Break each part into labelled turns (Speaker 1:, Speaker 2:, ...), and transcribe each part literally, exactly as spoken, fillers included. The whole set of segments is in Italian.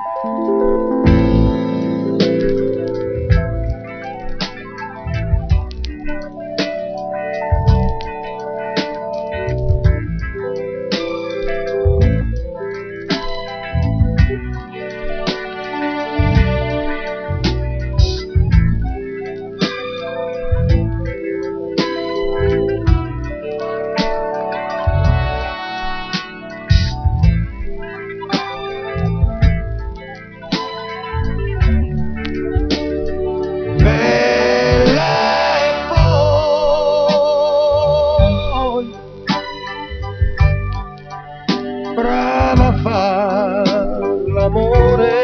Speaker 1: Brava a far l'amore,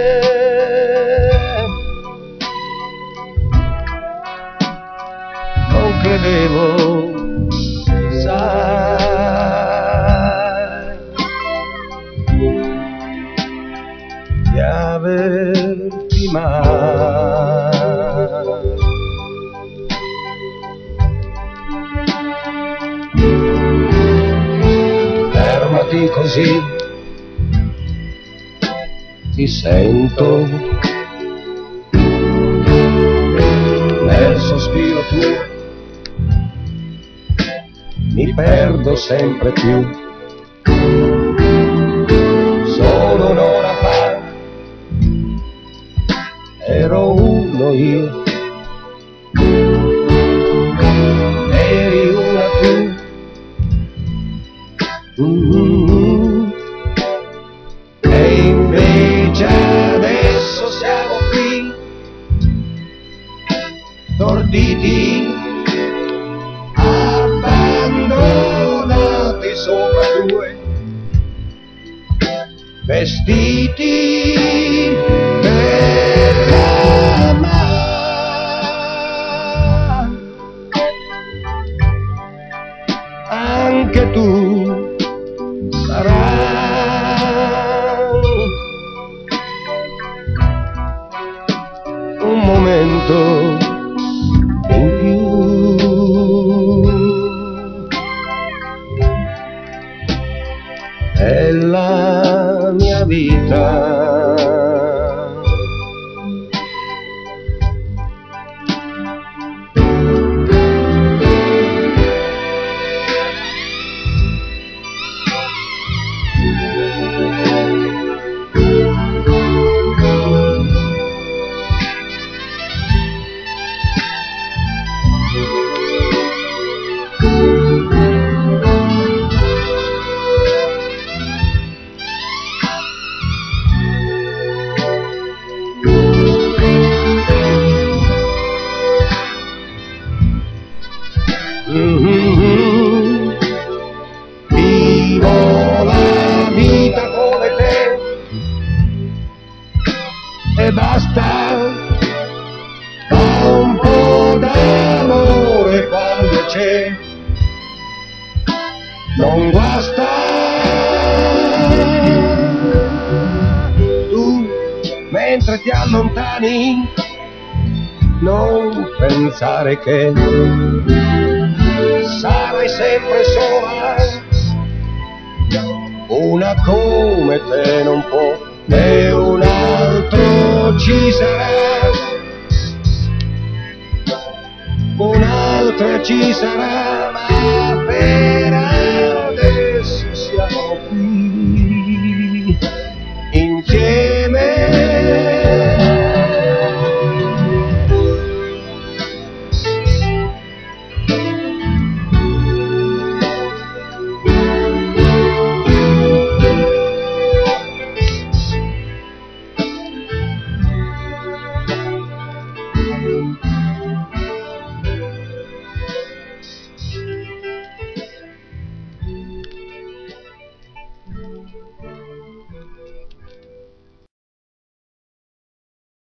Speaker 1: non credevo, sai, di averti mai. Fermati così, ti sento nel sospiro tuo, mi perdo sempre più. Solo un'ora fa ero uno io, eri una tu. Mm-hmm. E invece adesso siamo qui, storditi, abbandonati sopra due vestiti per l'amare. Anche tu sarai un momento in più della mia vita. Mm-hmm. Vivo la vita come te e basta, fa un po' d'amore quando c'è, non guasta. Tu mentre ti allontani non pensare che sarai sempre sola, una come te non può, e un altro ci sarà, un'altra ci sarà, ma per